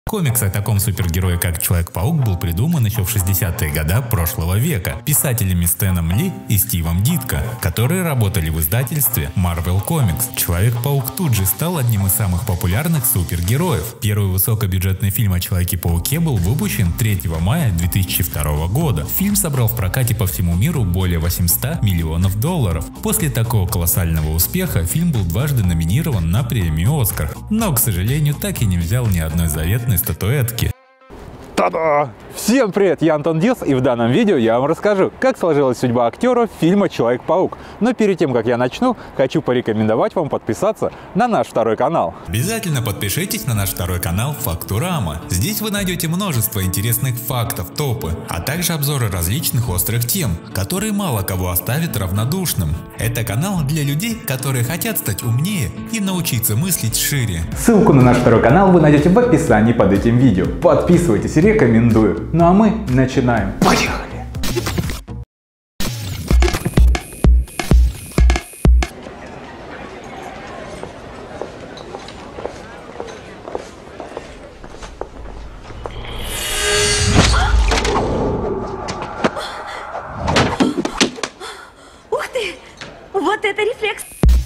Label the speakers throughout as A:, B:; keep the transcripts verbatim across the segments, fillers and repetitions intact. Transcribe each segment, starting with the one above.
A: Комикс о таком супергерое, как Человек-паук, был придуман еще в шестидесятые годы прошлого века писателями Стэном Ли и Стивом Дитко, которые работали в издательстве Marvel Comics. Человек-паук тут же стал одним из самых популярных супергероев. Первый высокобюджетный фильм о Человеке-пауке был выпущен третьего мая две тысячи второго года. Фильм собрал в прокате по всему миру более восьмисот миллионов долларов. После такого колоссального успеха фильм был дважды номинирован на премию «Оскар», но, к сожалению, так и не взял ни одной заветной статуэтки.
B: Та-да! Всем привет, я Антон Дилс, и в данном видео я вам расскажу, как сложилась судьба актера фильма «Человек-паук». Но перед тем, как я начну, хочу порекомендовать вам подписаться на наш второй канал.
A: Обязательно подпишитесь на наш второй канал Фактурама. Здесь вы найдете множество интересных фактов, топы, а также обзоры различных острых тем, которые мало кого оставят равнодушным. Это канал для людей, которые хотят стать умнее и научиться мыслить шире.
B: Ссылку на наш второй канал вы найдете в описании под этим видео. Подписывайтесь, рекомендую. Ну а мы начинаем. Поехали!
C: Ух ты! Вот это рефлекс!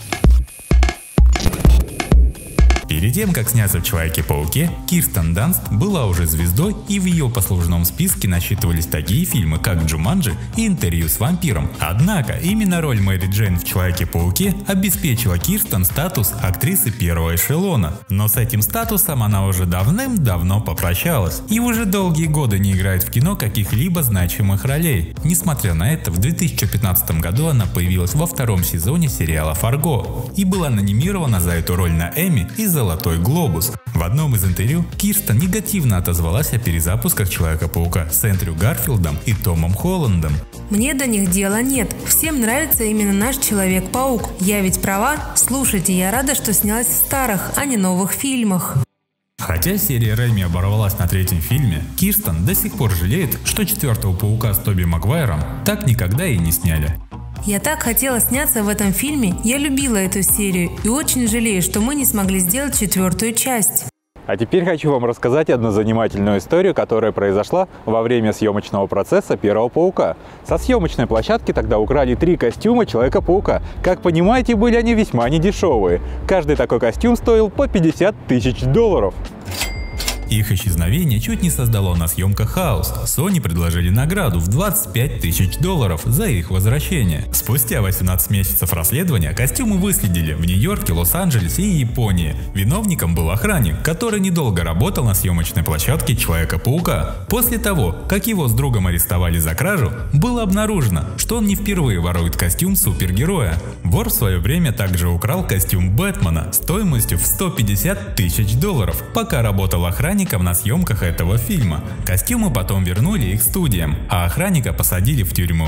A: Перед тем, как сняться в Человеке-пауке, Кирстен Данст была уже звездой, и в ее послужном списке насчитывались такие фильмы, как «Джуманджи» и «Интервью с вампиром». Однако, именно роль Мэри Джейн в Человеке-пауке обеспечила Кирстен статус актрисы первого эшелона. Но с этим статусом она уже давным-давно попрощалась и уже долгие годы не играет в кино каких-либо значимых ролей. Несмотря на это, в две тысячи пятнадцатом году она появилась во втором сезоне сериала «Фарго» и была номинирована за эту роль на Эмми и «Золотой глобус». В одном из интервью Кирстен негативно отозвалась о перезапусках Человека-паука с Эндрю Гарфилдом и Томом Холландом.
D: Мне до них дела нет. Всем нравится именно наш Человек-паук. Я ведь права? Слушайте, я рада, что снялась в старых, а не новых фильмах.
A: Хотя серия Рэйми оборвалась на третьем фильме, Кирстен до сих пор жалеет, что четвертого паука с Тоби Магуайром так никогда и не сняли.
D: Я так хотела сняться в этом фильме, я любила эту серию и очень жалею, что мы не смогли сделать четвертую часть.
B: А теперь хочу вам рассказать одну занимательную историю, которая произошла во время съемочного процесса первого паука. Со съемочной площадки тогда украли три костюма Человека-паука. Как понимаете, были они весьма недешевые. Каждый такой костюм стоил по пятьдесят тысяч долларов.
A: Их исчезновение чуть не создало на съемках хаос. Sony предложили награду в двадцать пять тысяч долларов за их возвращение. Спустя восемнадцать месяцев расследования костюмы выследили в Нью-Йорке, Лос-Анджелесе и Японии. Виновником был охранник, который недолго работал на съемочной площадке Человека-паука. После того, как его с другом арестовали за кражу, было обнаружено, что он не впервые ворует костюм супергероя. Вор в свое время также украл костюм Бэтмена стоимостью в сто пятьдесят тысяч долларов, пока работал охранником на съемках этого фильма. Костюмы потом вернули их студиям, а охранника посадили в тюрьму.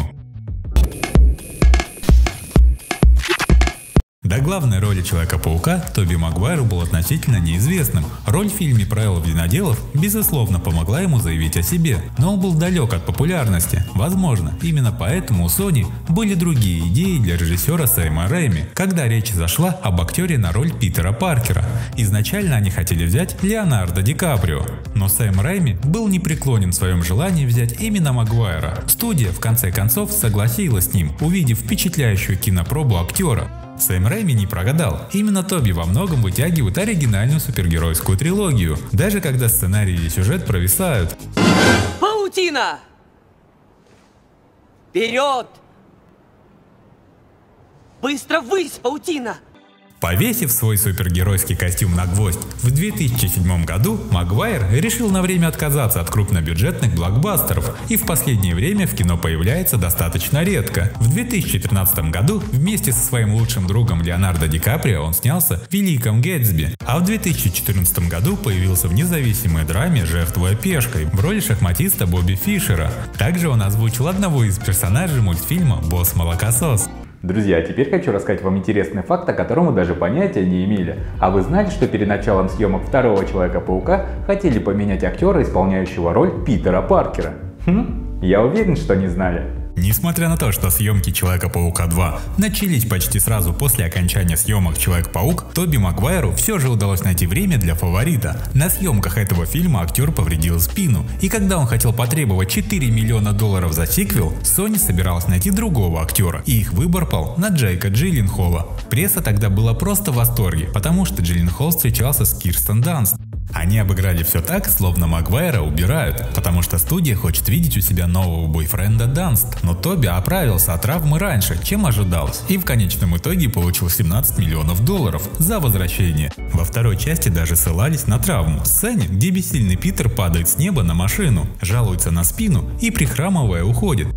A: До главной роли Человека-паука Тоби Магуайру был относительно неизвестным. Роль в фильме «Правила виноделов» безусловно помогла ему заявить о себе, но он был далек от популярности. Возможно, именно поэтому у Sony были другие идеи для режиссера Сэма Рэйми, когда речь зашла об актере на роль Питера Паркера. Изначально они хотели взять Леонардо Ди Каприо, но Сэм Рэйми был непреклонен в своем желании взять именно Магуайра. Студия в конце концов согласилась с ним, увидев впечатляющую кинопробу актера. Сэм Рэйми не прогадал. Именно Тоби во многом вытягивает оригинальную супергеройскую трилогию, даже когда сценарий и сюжет провисают.
E: Паутина! Вперед! Быстро ввысь, паутина!
A: Повесив свой супергеройский костюм на гвоздь, в две тысячи седьмом году Магуайр решил на время отказаться от крупнобюджетных блокбастеров и в последнее время в кино появляется достаточно редко. В две тысячи тринадцатом году вместе со своим лучшим другом Леонардо Ди Каприо он снялся в «Великом Гэтсби», а в две тысячи четырнадцатом году появился в независимой драме «Жертвуя пешкой» в роли шахматиста Бобби Фишера. Также он озвучил одного из персонажей мультфильма «Босс-молокосос».
B: Друзья, теперь хочу рассказать вам интересный факт, о котором вы даже понятия не имели. А вы знали, что перед началом съемок второго Человека-паука хотели поменять актера, исполняющего роль Питера Паркера? Хм? Я уверен, что не знали.
A: Несмотря на то, что съемки Человека-паука два начались почти сразу после окончания съемок Человек-паук, Тоби Магуайру все же удалось найти время для фаворита. На съемках этого фильма актер повредил спину, и когда он хотел потребовать четыре миллиона долларов за сиквел, Sony собиралась найти другого актера, и их выбор пал на Джейка Джилленхола. Пресса тогда была просто в восторге, потому что Джилленхол встречался с Кирстен Данст. Они обыграли все так, словно Магуайра убирают, потому что студия хочет видеть у себя нового бойфренда Данст. Но Тоби оправился от травмы раньше, чем ожидалось, и в конечном итоге получил семнадцать миллионов долларов за возвращение. Во второй части даже ссылались на травму, сцене, где бессильный Питер падает с неба на машину, жалуется на спину и прихрамывая уходит.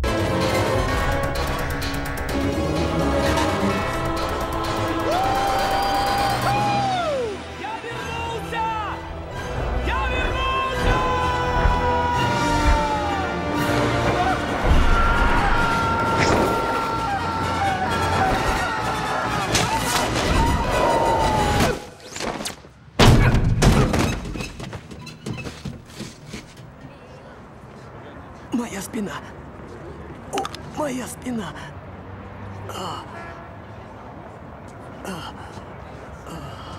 E: Моя спина. О, моя спина. А. А. А.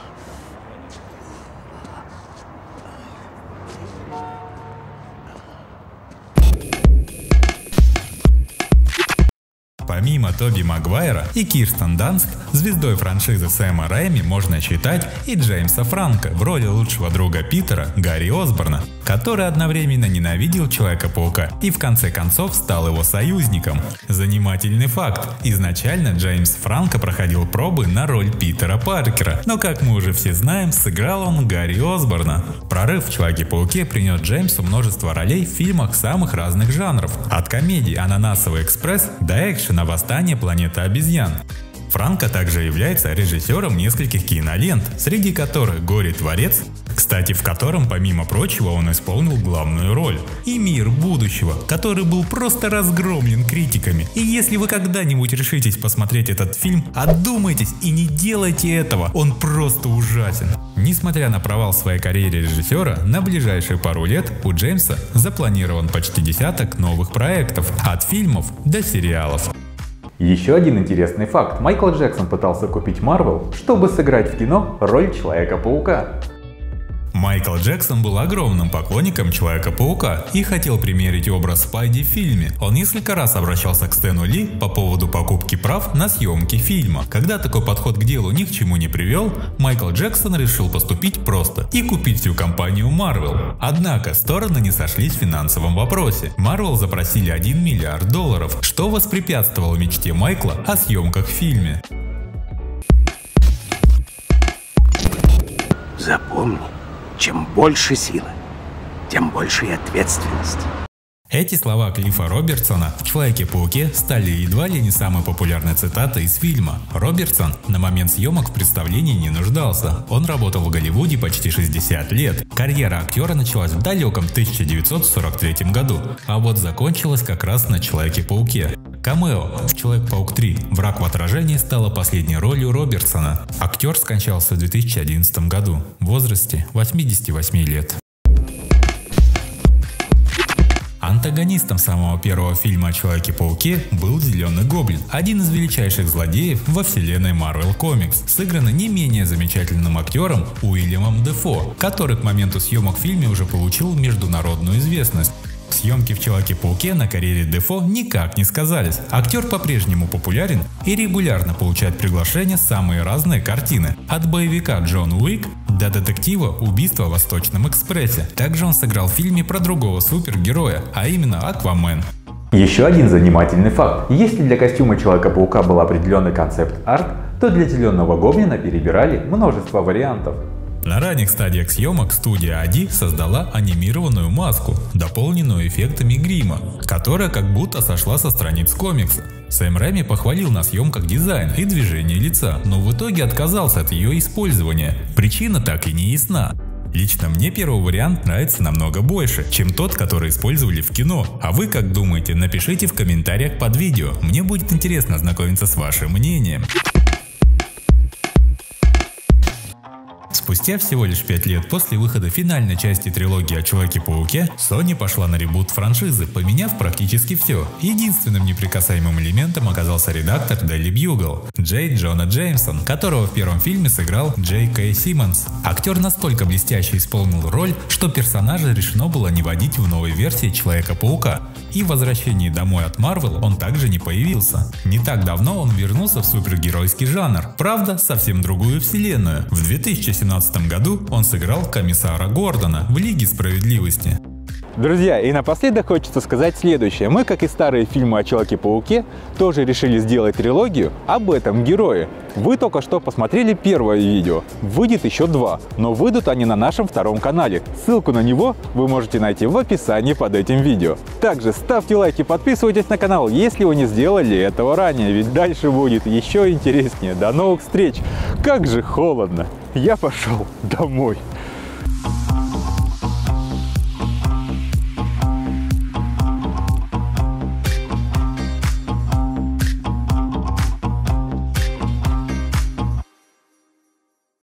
A: Помимо Тоби Магуайра и Кирстен Данст, звездой франшизы Сэма Рэйми можно считать и Джеймса Франко в роли лучшего друга Питера Гарри Осборна, который одновременно ненавидел Человека-паука и в конце концов стал его союзником. Занимательный факт: изначально Джеймс Франко проходил пробы на роль Питера Паркера, но, как мы уже все знаем, сыграл он Гарри Осборна. Прорыв в Человеке-пауке принес Джеймсу множество ролей в фильмах самых разных жанров, от комедии «Ананасовый экспресс» до экшена «Восстание планеты обезьян». Франко также является режиссером нескольких кинолент, среди которых «Горе-творец», кстати, в котором, помимо прочего, он исполнил главную роль, и «Мир будущего», который был просто разгромлен критиками. И если вы когда-нибудь решитесь посмотреть этот фильм, одумайтесь и не делайте этого, он просто ужасен. Несмотря на провал в своей карьере режиссера, на ближайшие пару лет у Джеймса запланирован почти десяток новых проектов, от фильмов до сериалов.
B: Еще один интересный факт. Майкл Джексон пытался купить Marvel, чтобы сыграть в кино роль Человека-паука.
A: Майкл Джексон был огромным поклонником Человека-паука и хотел примерить образ Спайди в фильме. Он несколько раз обращался к Стэну Ли по поводу покупки прав на съемки фильма. Когда такой подход к делу ни к чему не привел, Майкл Джексон решил поступить просто и купить всю компанию Marvel. Однако стороны не сошлись в финансовом вопросе. Marvel запросили один миллиард долларов, что воспрепятствовало мечте Майкла о съемках в фильме.
F: Запомни. Чем больше силы, тем больше и ответственность.
A: Эти слова Клиффа Робертсона в «Человеке-пауке» стали едва ли не самой популярной цитатой из фильма. Робертсон на момент съемок в представлении не нуждался. Он работал в Голливуде почти шестьдесят лет. Карьера актера началась в далеком тысяча девятьсот сорок третьем году, а вот закончилась как раз на «Человеке-пауке». Камео в «Человек-паук три. Враг в отражении» стала последней ролью Робертсона. Актер скончался в две тысячи одиннадцатом году в возрасте восьмидесяти восьми лет. Антагонистом самого первого фильма о Человеке-пауке был Зеленый Гоблин, один из величайших злодеев во вселенной Marvel Comics, сыгранный не менее замечательным актером Уильямом Дефо, который к моменту съемок в фильме уже получил международную известность. Съемки в Человеке-пауке на карьере Дефо никак не сказались. Актер по-прежнему популярен и регулярно получает приглашения в самые разные картины, от боевика Джон Уик до детектива «Убийство в Восточном экспрессе». Также он сыграл в фильме про другого супергероя, а именно Аквамен.
B: Еще один занимательный факт. Если для костюма Человека-паука был определенный концепт-арт, то для Зеленого Гоблина перебирали множество вариантов.
A: На ранних стадиях съемок студия Ади создала анимированную маску, дополненную эффектами грима, которая как будто сошла со страниц комикса. Сэм Рэйми похвалил на съемках дизайн и движение лица, но в итоге отказался от ее использования. Причина так и не ясна. Лично мне первый вариант нравится намного больше, чем тот, который использовали в кино. А вы как думаете? Напишите в комментариях под видео. Мне будет интересно ознакомиться с вашим мнением. Спустя всего лишь пять лет после выхода финальной части трилогии о Человеке-пауке, Sony пошла на ребут франшизы, поменяв практически все. Единственным неприкасаемым элементом оказался редактор Daily Bugle Джей Джона Джеймсон, которого в первом фильме сыграл Джей Кей Симмонс. Актер настолько блестяще исполнил роль, что персонажа решено было не вводить в новой версии Человека-паука. И в возвращении домой от Marvel он также не появился. Не так давно он вернулся в супергеройский жанр, правда, совсем другую вселенную. В две тысячи семнадцатом году он сыграл комиссара Гордона в Лиге Справедливости.
B: Друзья, и напоследок хочется сказать следующее. Мы, как и старые фильмы о Человеке-пауке, тоже решили сделать трилогию об этом герое. Вы только что посмотрели первое видео. Выйдет еще два, но выйдут они на нашем втором канале. Ссылку на него вы можете найти в описании под этим видео. Также ставьте лайки, подписывайтесь на канал, если вы не сделали этого ранее, ведь дальше будет еще интереснее. До новых встреч! Как же холодно! Я пошел домой.